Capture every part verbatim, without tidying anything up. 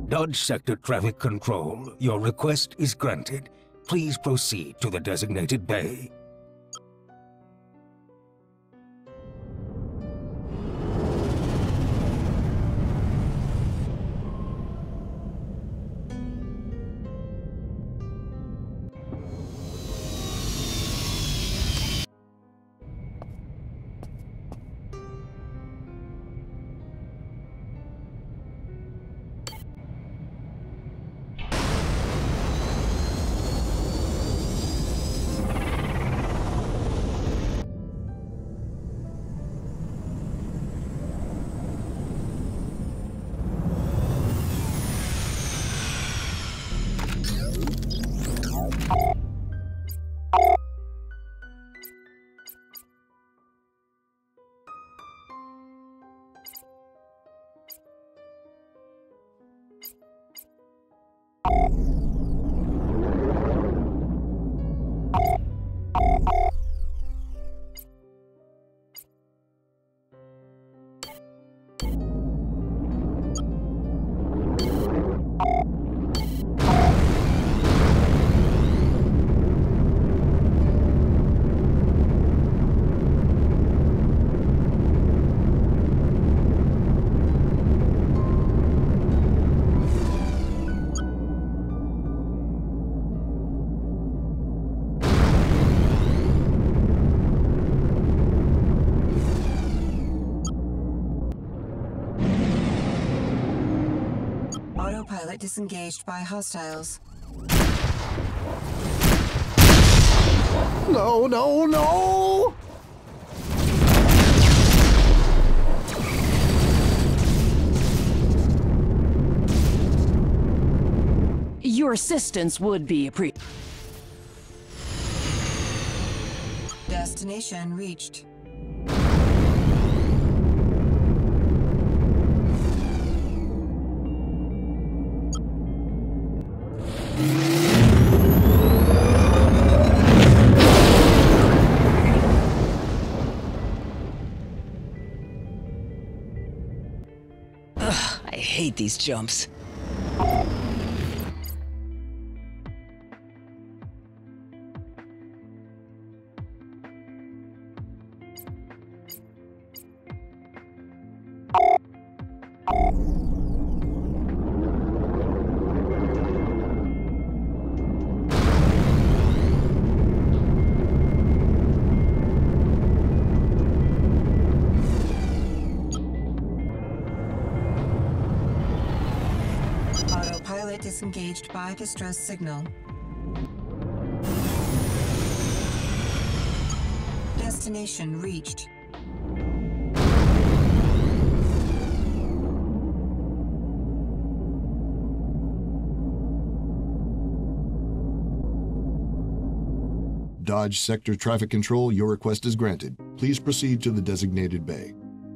Dodge Sector Traffic Control, your request is granted. Please proceed to the designated bay. Autopilot disengaged by hostiles. No, no, no! Your assistance would be appreciated. Destination reached. Ugh, I hate these jumps. Autopilot disengaged by distress signal. Destination reached. Dodge Sector Traffic Control, your request is granted. Please proceed to the designated bay.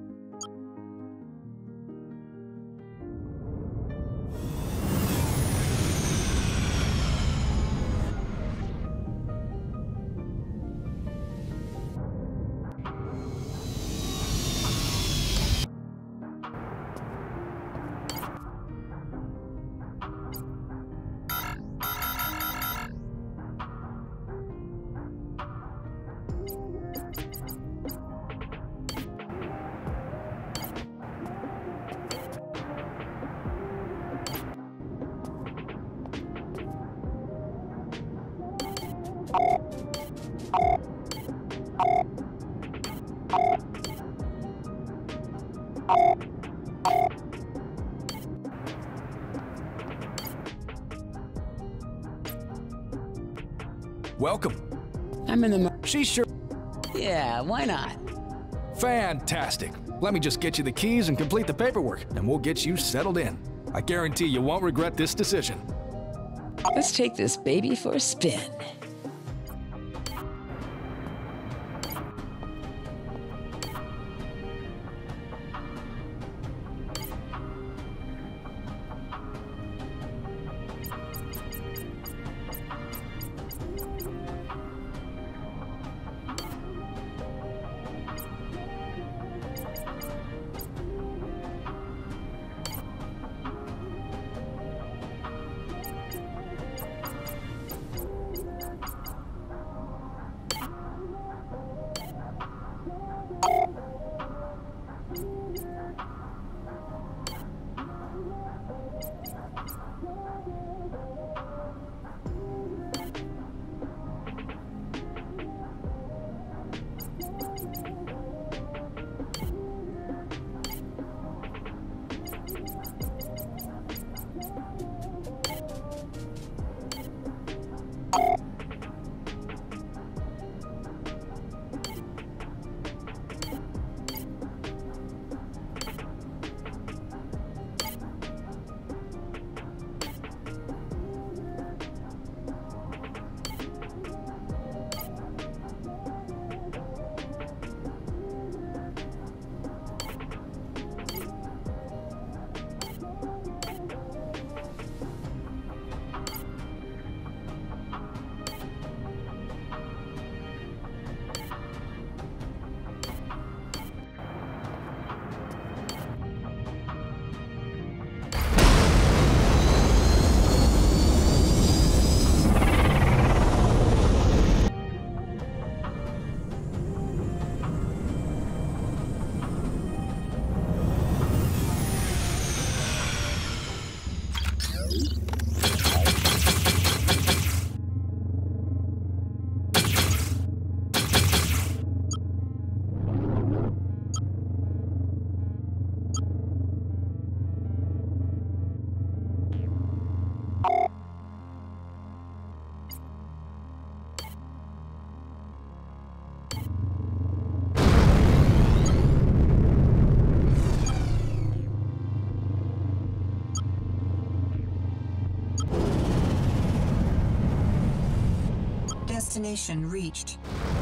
Welcome. I'm in the... She's sure... Yeah, why not? Fantastic. Let me just get you the keys and complete the paperwork, and we'll get you settled in. I guarantee you won't regret this decision. Let's take this baby for a spin. Destination reached.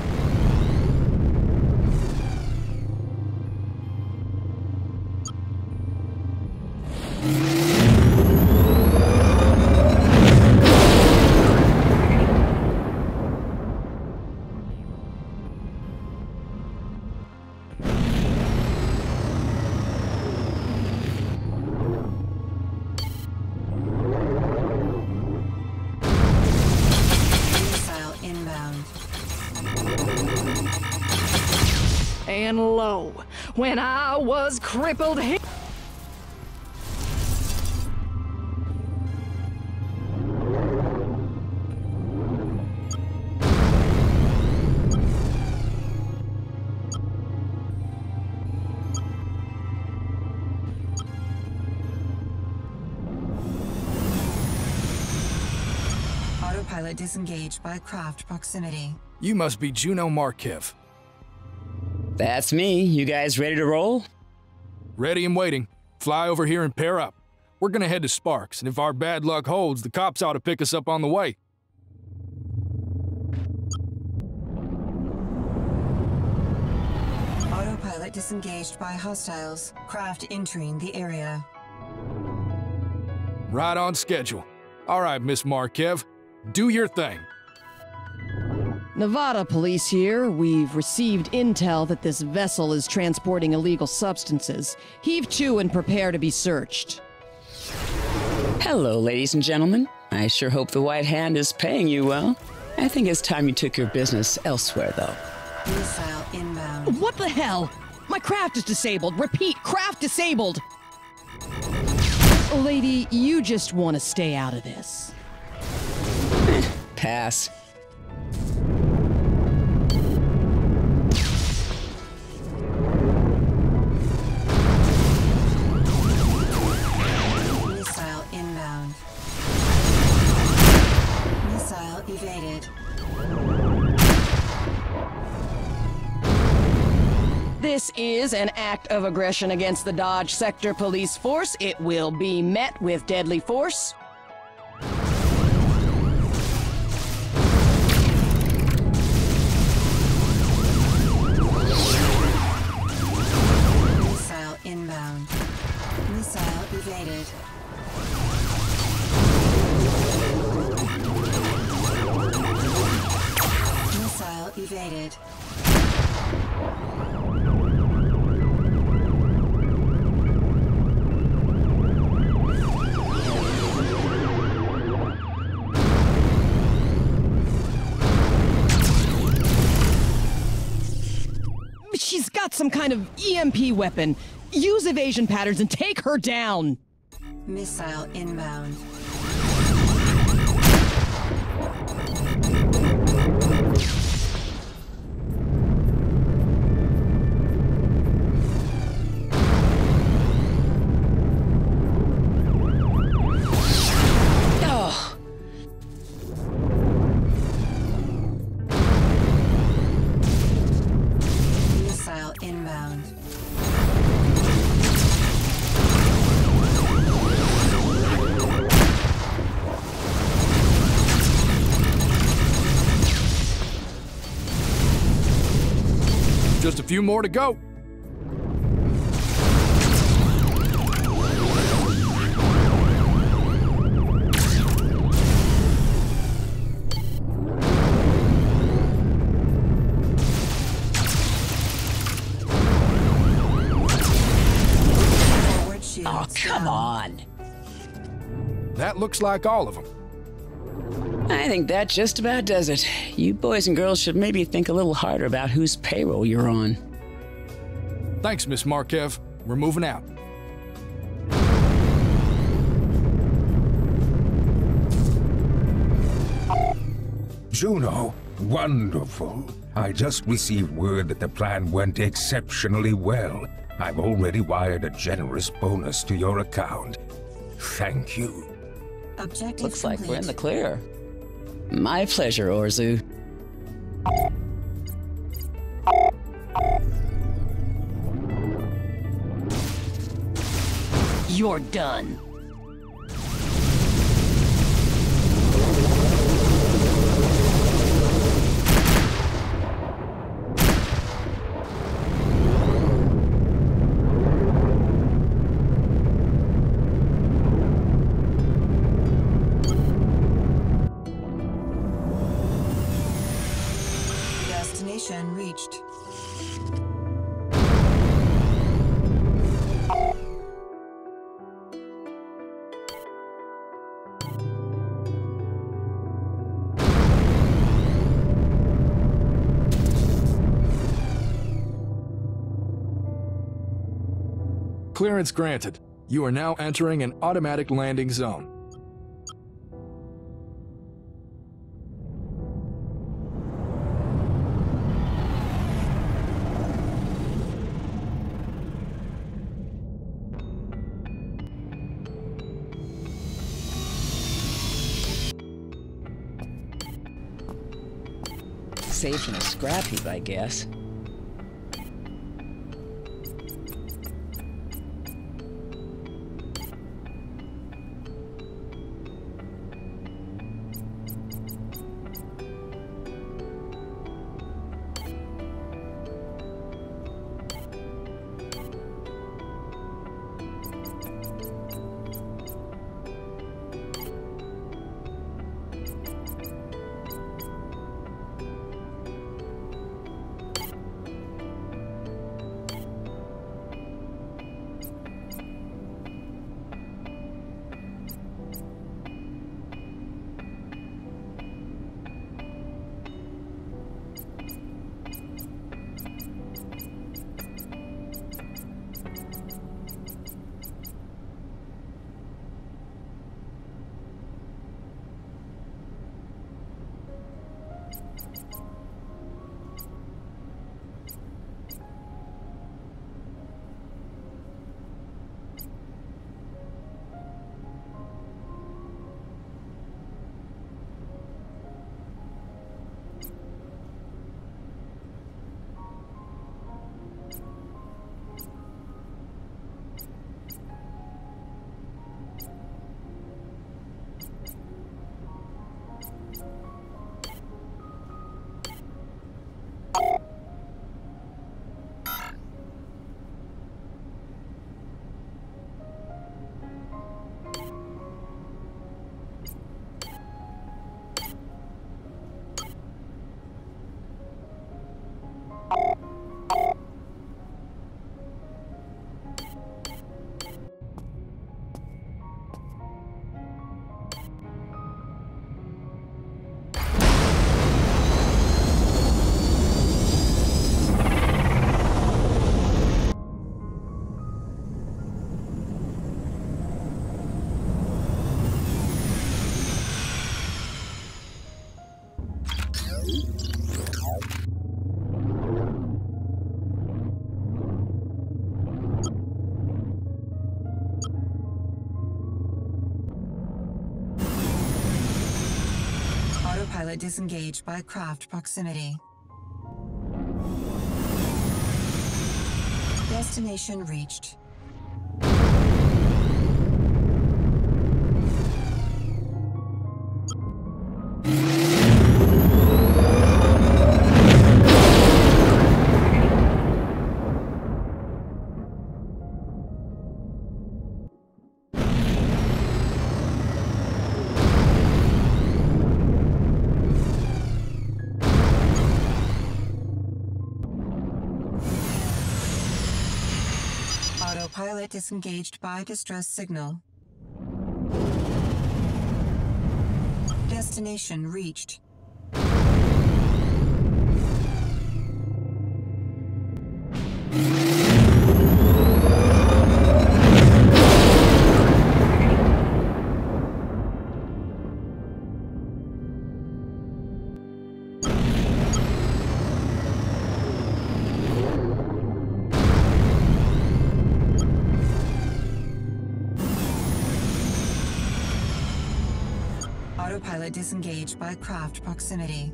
And lo, when I was crippled he- Autopilot disengaged by craft proximity. You must be Juno Markev. That's me. You guys ready to roll? Ready and waiting. Fly over here and pair up. We're gonna head to Sparks, and if our bad luck holds, the cops ought to pick us up on the way. Autopilot disengaged by hostiles. Craft entering the area. Right on schedule. All right, Miss Markev. Do your thing. Nevada police here. We've received intel that this vessel is transporting illegal substances. Heave to and prepare to be searched. Hello, ladies and gentlemen. I sure hope the White Hand is paying you well. I think it's time you took your business elsewhere, though. Missile inbound. What the hell? My craft is disabled. Repeat, craft disabled. Lady, you just want to stay out of this. Pass. Missile inbound. Missile evaded. This is an act of aggression against the Dodge Sector Police Force. It will be met with deadly force. Missile inbound. Missile evaded. Missile evaded. She's got some kind of E M P weapon. Use evasion patterns and take her down. Missile inbound. Just a few more to go. Oh, come on. That looks like all of them. I think that just about does it. You boys and girls should maybe think a little harder about whose payroll you're on. Thanks, Miss Markev. We're moving out. Juno, wonderful. I just received word that the plan went exceptionally well. I've already wired a generous bonus to your account. Thank you. Objective Looks like complete. we're in the clear. My pleasure, Orzu. You're done. Destination reached. Clearance granted. You are now entering an automatic landing zone. Saved in a scrap heap, I guess. Autopilot disengaged by craft proximity. Destination reached. Autopilot disengaged by distress signal. Destination reached. Autopilot disengaged by craft proximity.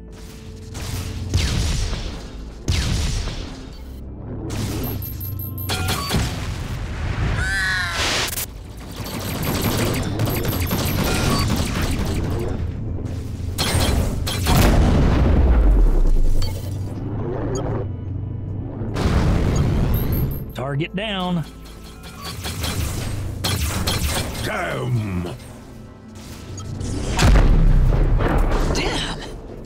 Target down. Damn! Damn!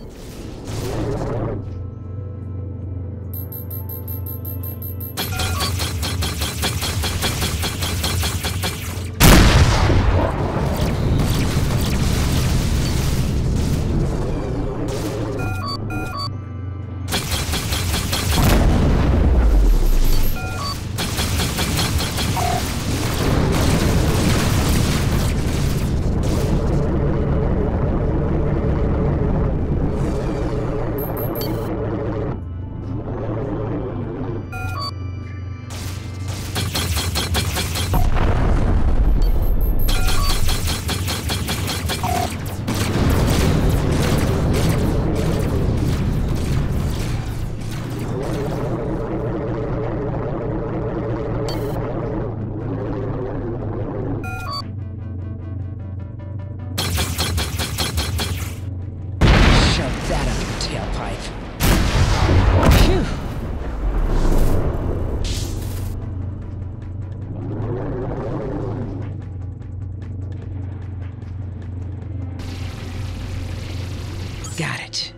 Got it.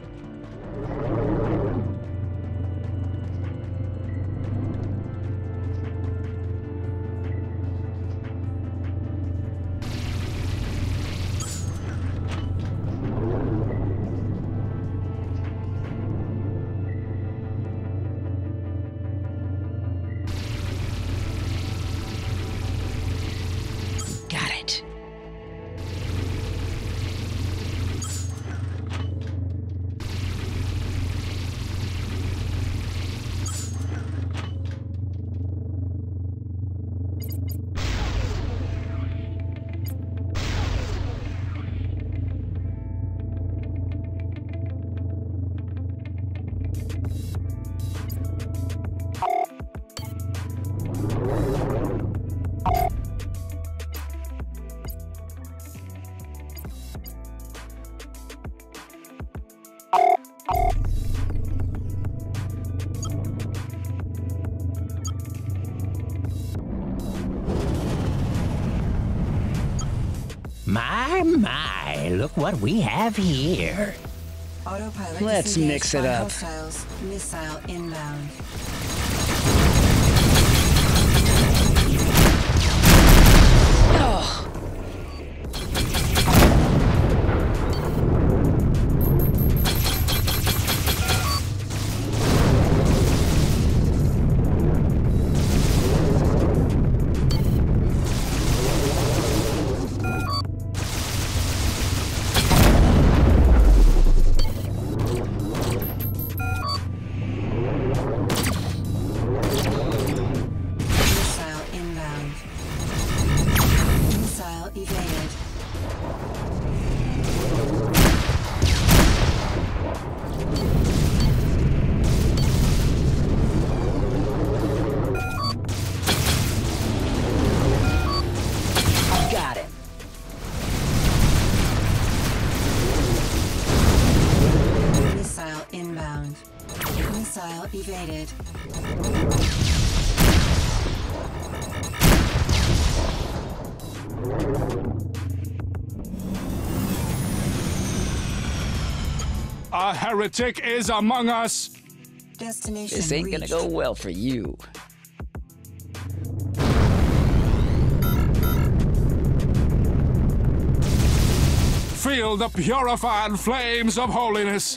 Got it. My, my, look what we have here. Autopilot Let's disengaged mix it by up. Hostiles. Missile inbound. Oh. evaded. A heretic is among us! Destination This ain't gonna reached. go well for you. Feel the purified flames of holiness!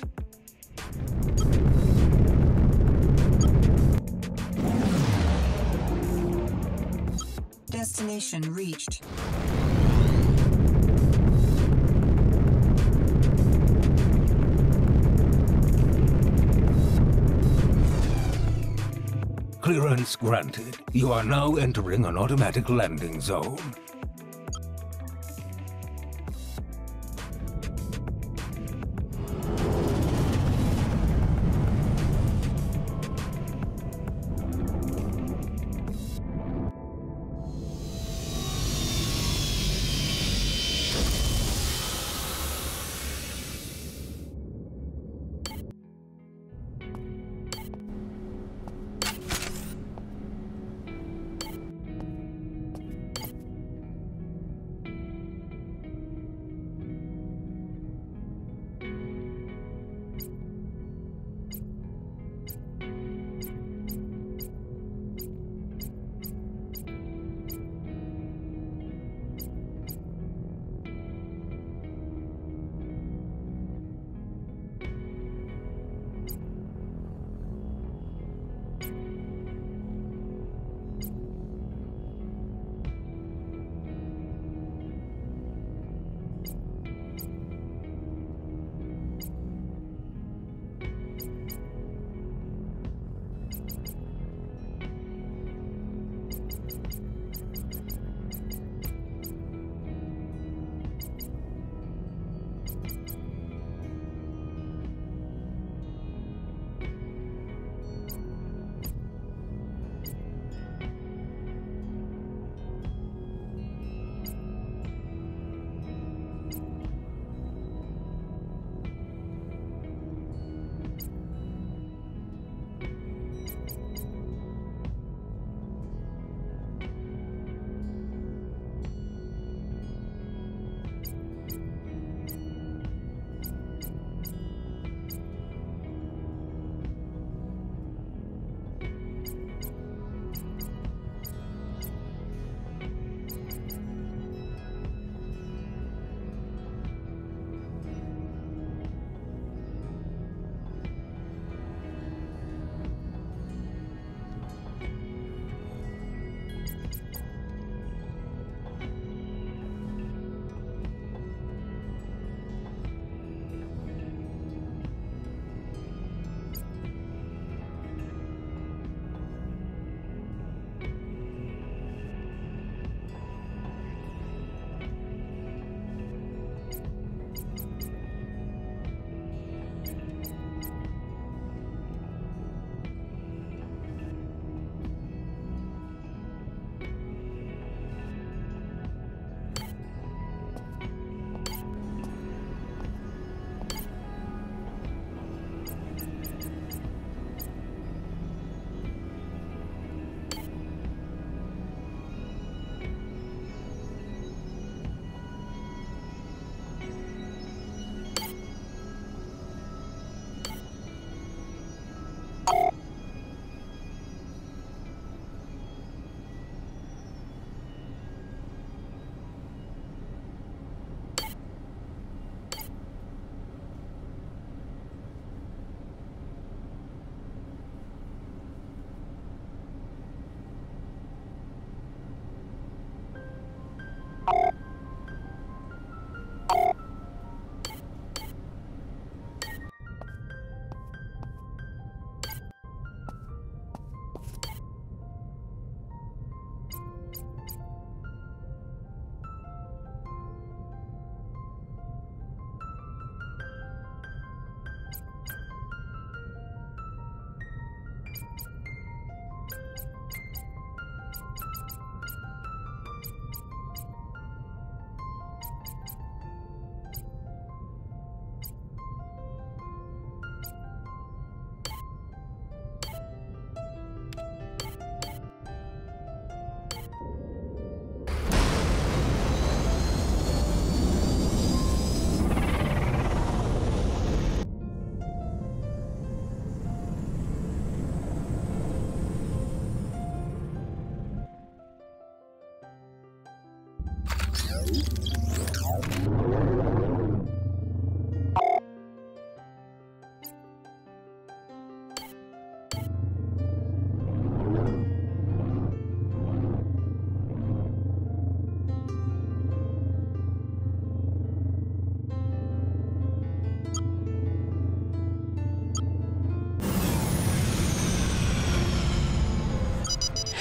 Destination reached. Clearance granted. You are now entering an automatic landing zone.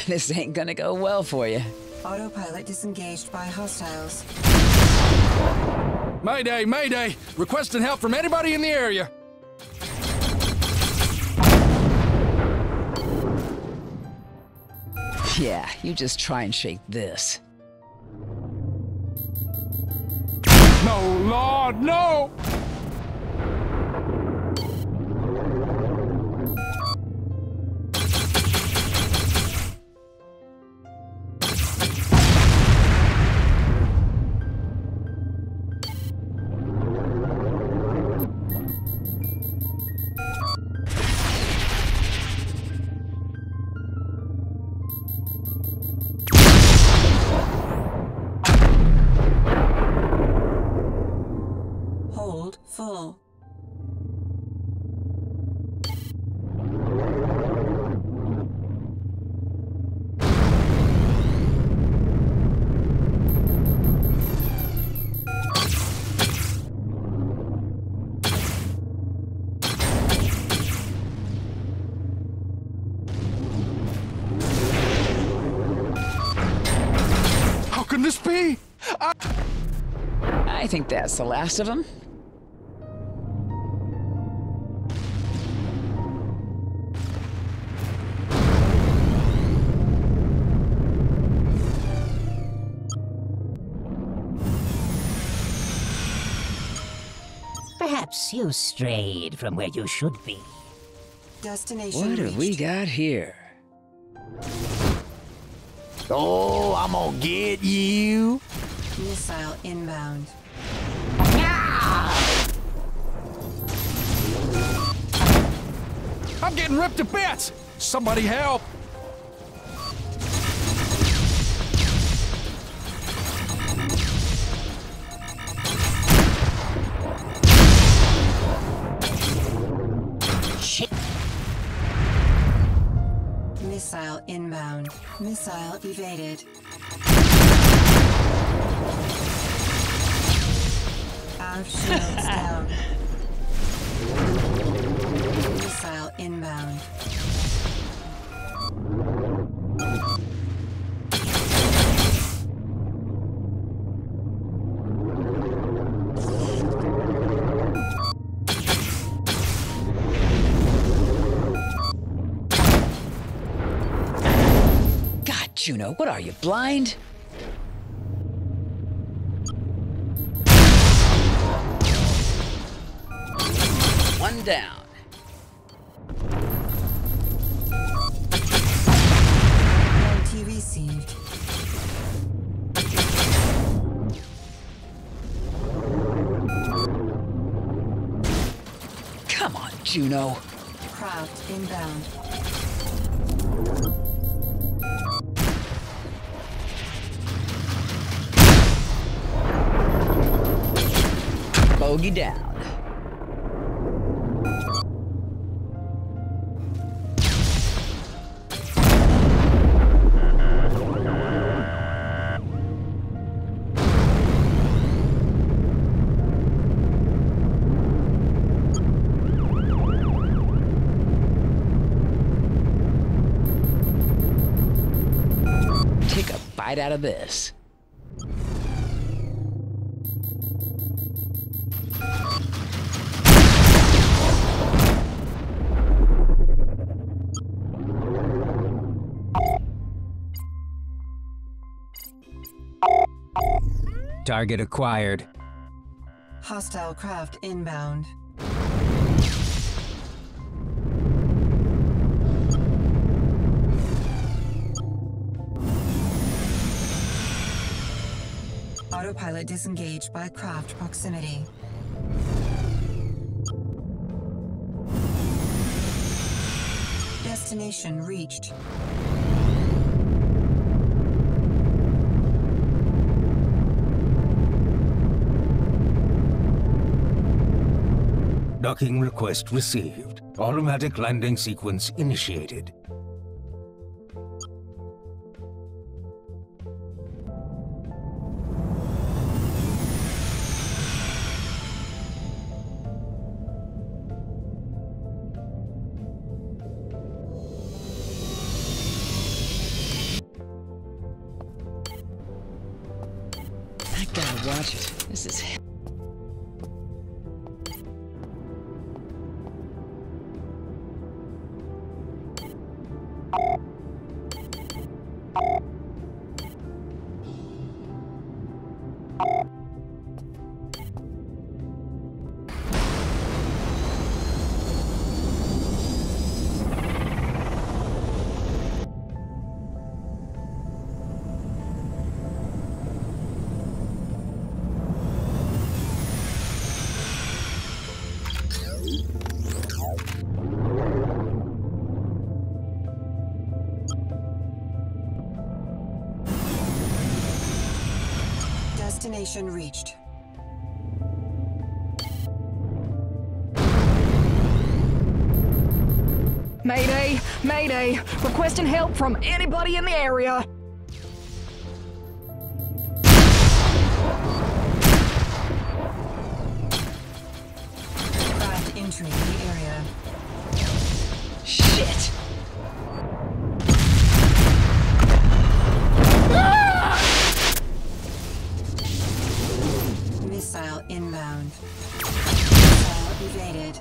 This ain't gonna go well for you. Autopilot disengaged by hostiles. Mayday, mayday! Requesting help from anybody in the area. Yeah, you just try and shake this. No, Lord, no! Hold full. How can this be? I I think that's the last of them. Perhaps you strayed from where you should be. Destination What have we reached. got here? Oh, I'm gonna get you. Missile inbound. I'm getting ripped to bits! Somebody help! Shit. Missile inbound. Missile evaded. Our shields down. Missile inbound. God, Juno, what are you, blind? One down. T received. Come on, Juno. Craft inbound. Bogey down. Take a bite out of this. Target acquired. Hostile craft inbound. Autopilot disengaged by craft proximity. Destination reached. Docking request received. Automatic landing sequence initiated. Gotta watch it. This is... Destination reached. Mayday! Mayday! Requesting help from anybody in the area! Craft entering the area. Shit! Missile inbound. Missile evaded.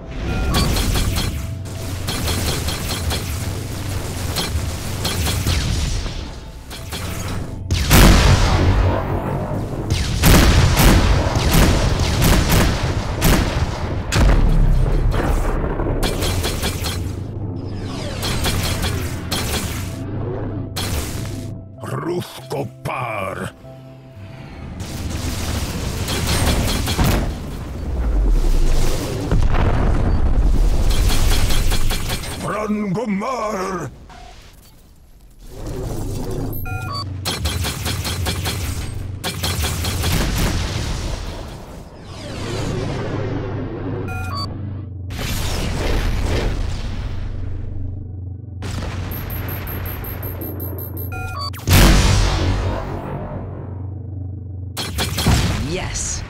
Ruskopar. Rangomar. Yes.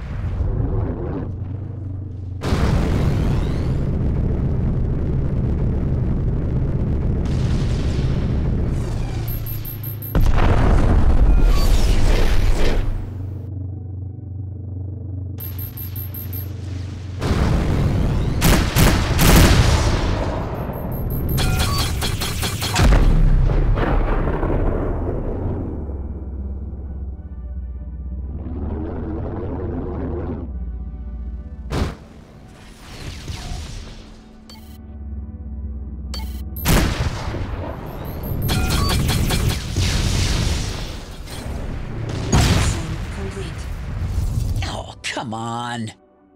Come on.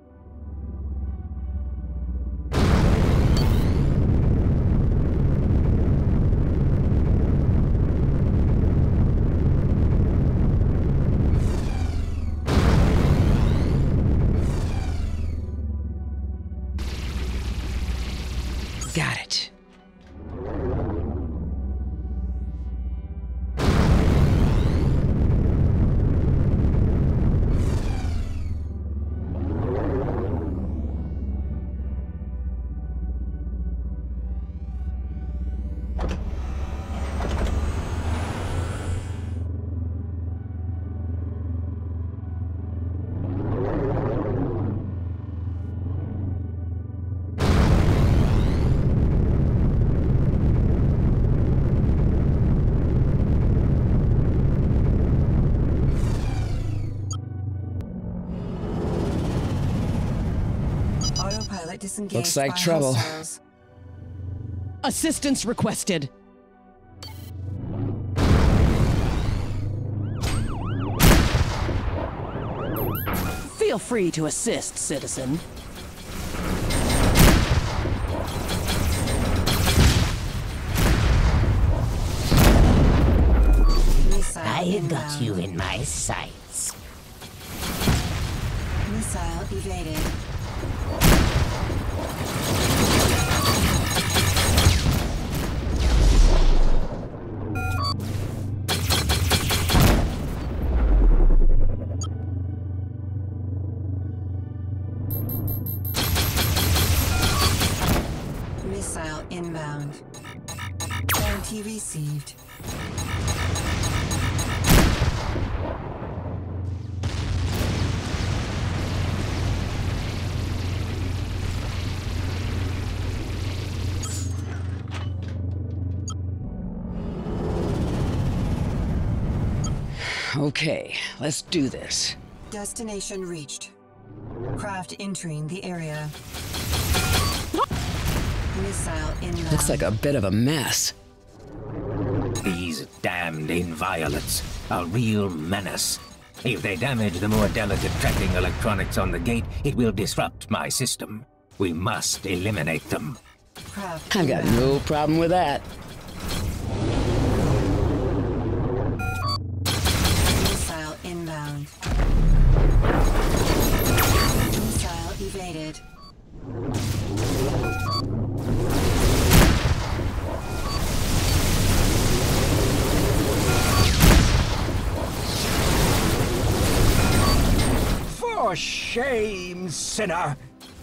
Got it. Looks like trouble. Hostiles. Assistance requested. Feel free to assist, citizen. I have got you in my sights. Missile evaded. Missile inbound. Guarantee received. Okay, let's do this. Destination reached. Craft entering the area. Missile inbound. Looks like a bit of a mess. These damned inviolates, a real menace. If they damage the more delicate tracking electronics on the gate, it will disrupt my system. We must eliminate them. Craft I've got inbound. no problem with that. Missile inbound. Missile evaded. For shame, sinner!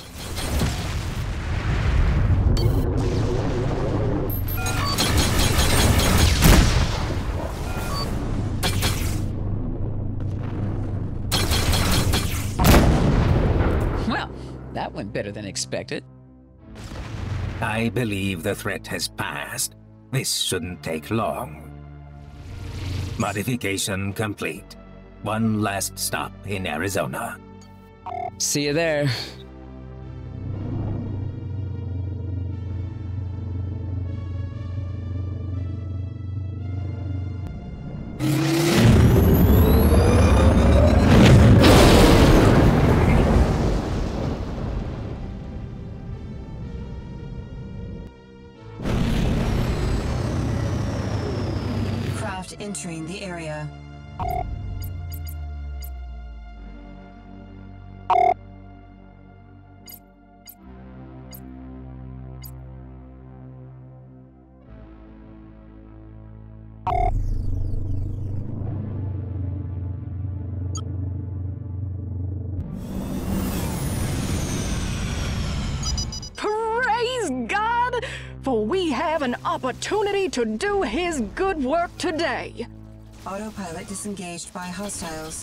Well, that went better than expected. I believe the threat has passed. This shouldn't take long. Modification complete. One last stop in Arizona. See you there. Craft entering the area. Praise God, for we have an opportunity to do His good work today. Autopilot disengaged by hostiles.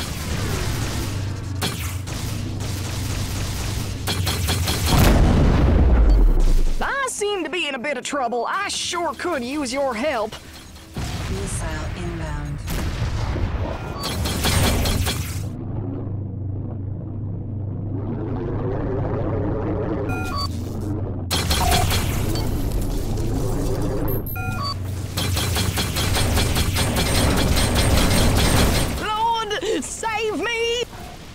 I seem to be in a bit of trouble. I sure could use your help. Missile inbound. Lord, save me!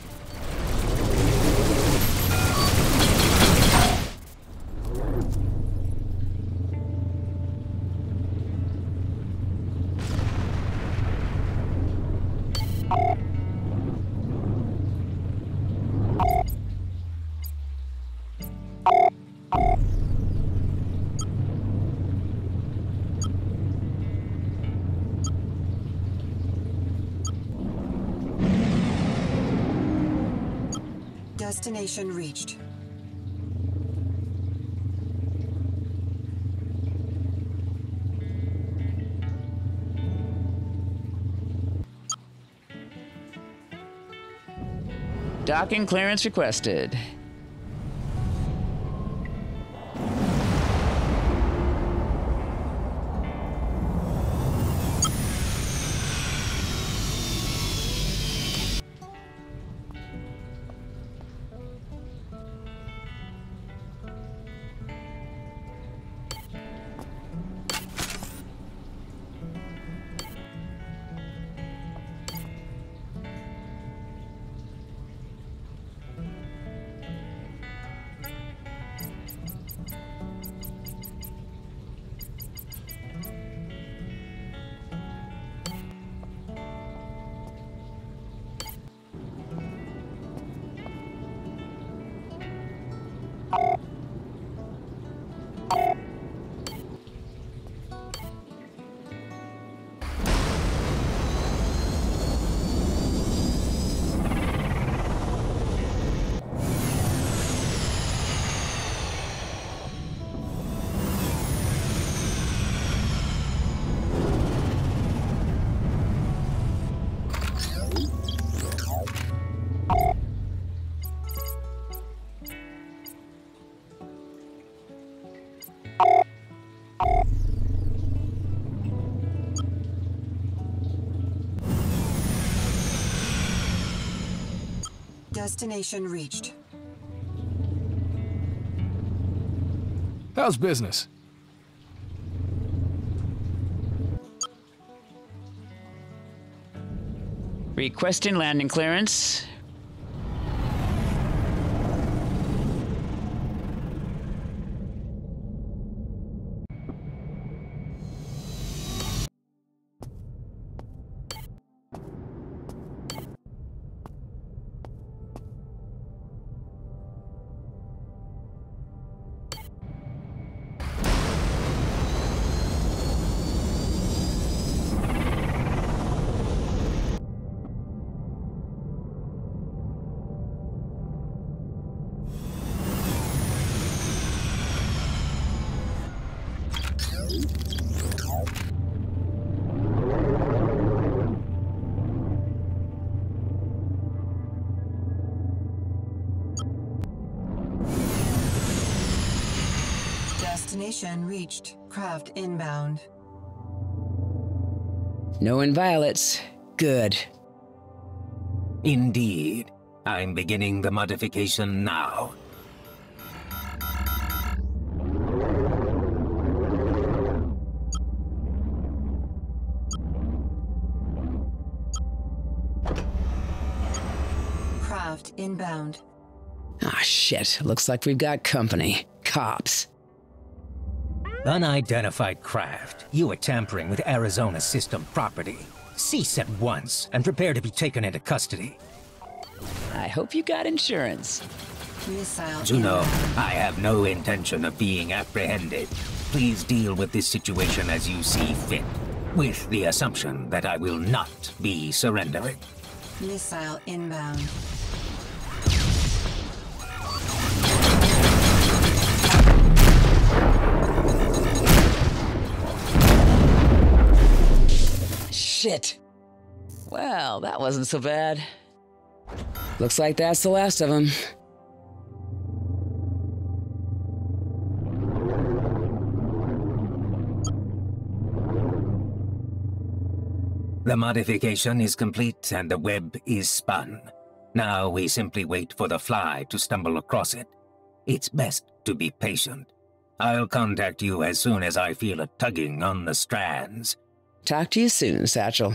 Destination reached. Docking clearance requested. Destination reached. How's business? Requesting landing clearance. Destination reached. Craft inbound. No inviolates. Good. Indeed. I'm beginning the modification now. Craft inbound. Ah, shit. Looks like we've got company. Cops. Unidentified craft. You are tampering with Arizona system property. Cease at once and prepare to be taken into custody. I hope you got insurance. Missile. Juno, I have no intention of being apprehended. Please deal with this situation as you see fit, with the assumption that I will not be surrendering. Missile inbound. Shit. Well, that wasn't so bad. Looks like that's the last of them. The modification is complete and the web is spun. Now we simply wait for the fly to stumble across it. It's best to be patient. I'll contact you as soon as I feel a tugging on the strands. Talk to you soon, Satchel.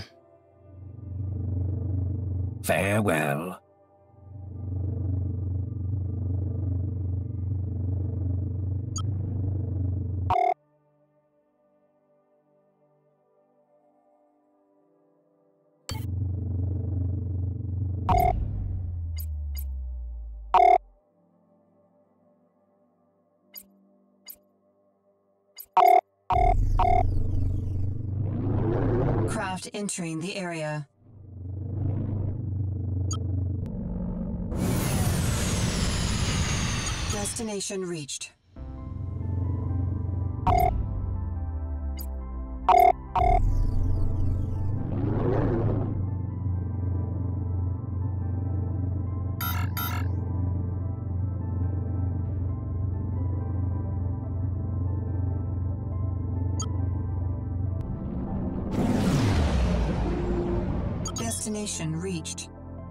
Farewell. Craft entering the area. Destination reached. Destination reached.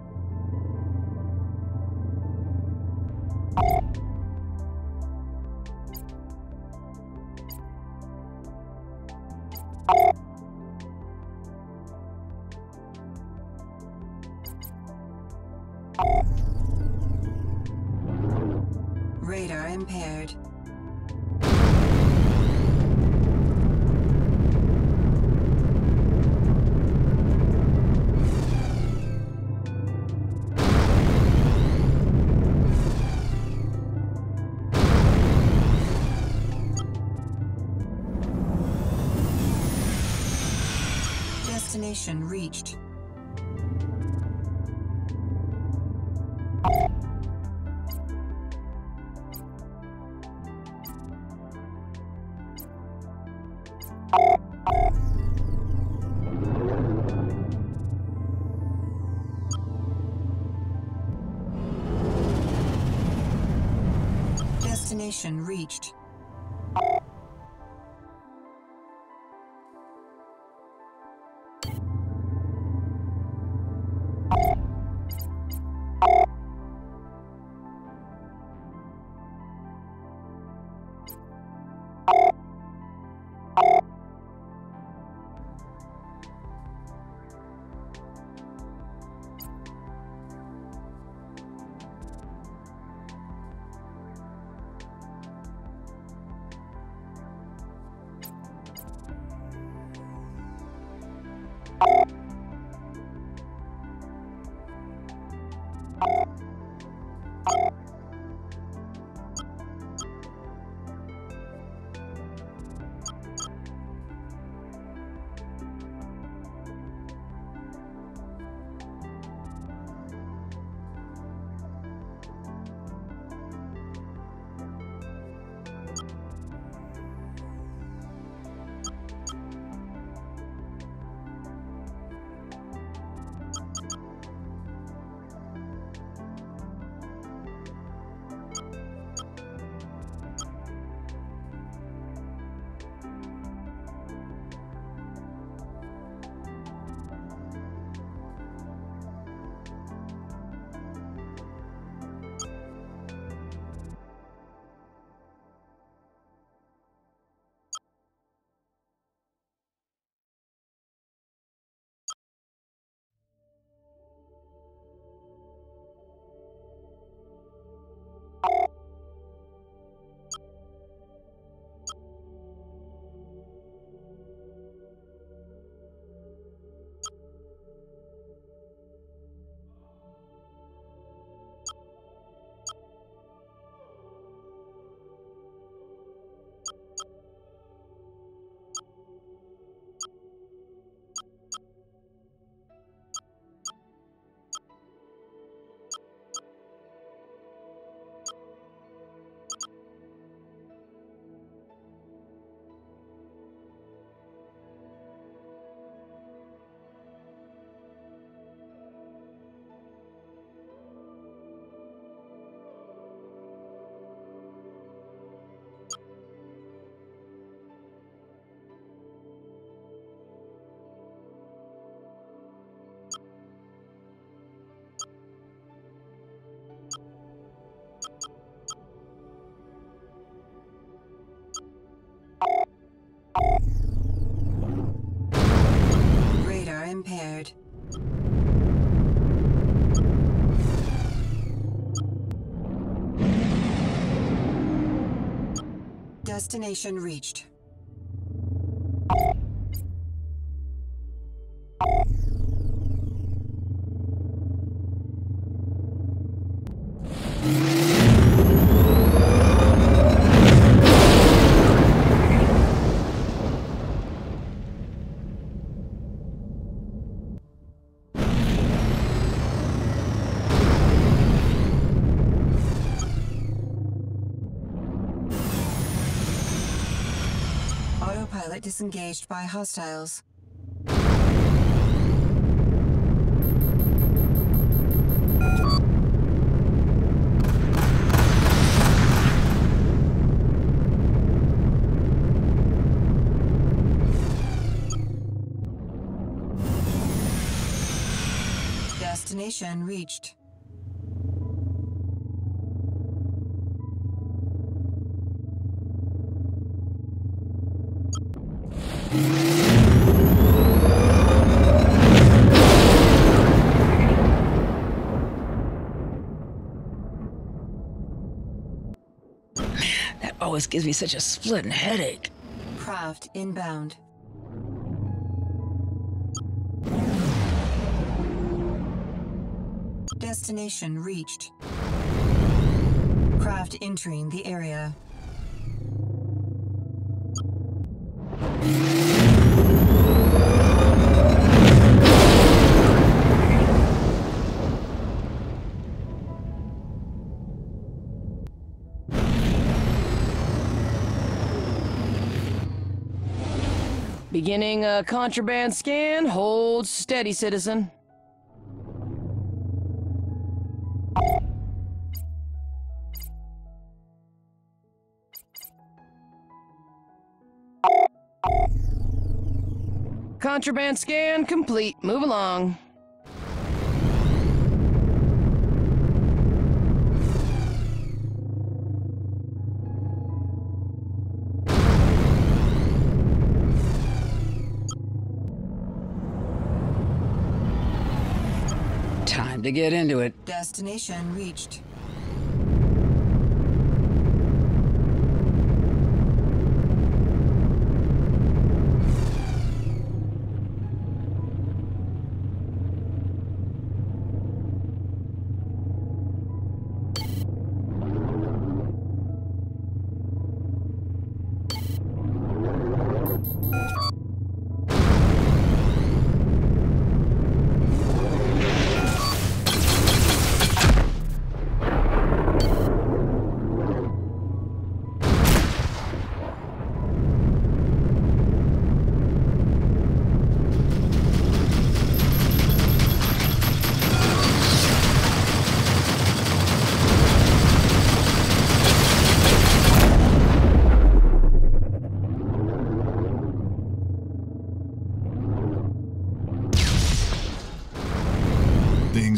Radar impaired. Destination reached. Destination reached. Radar impaired. Destination reached. Autopilot disengaged by hostiles. Destination reached. That always gives me such a splitting headache. Craft inbound. Destination reached. Craft entering the area. Beginning a contraband scan. Hold steady, citizen. Contraband scan complete. Move along. Time to get into it. Destination reached.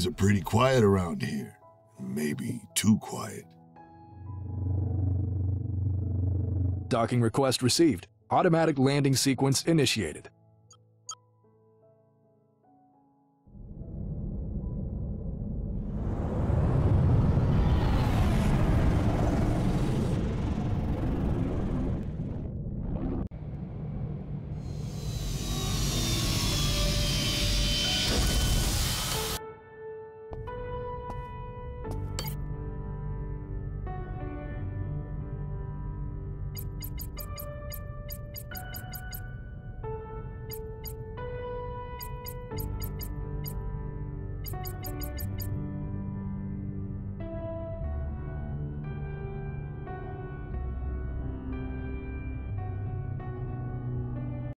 Things are pretty quiet around here. Maybe too quiet. Docking request received. Automatic landing sequence initiated.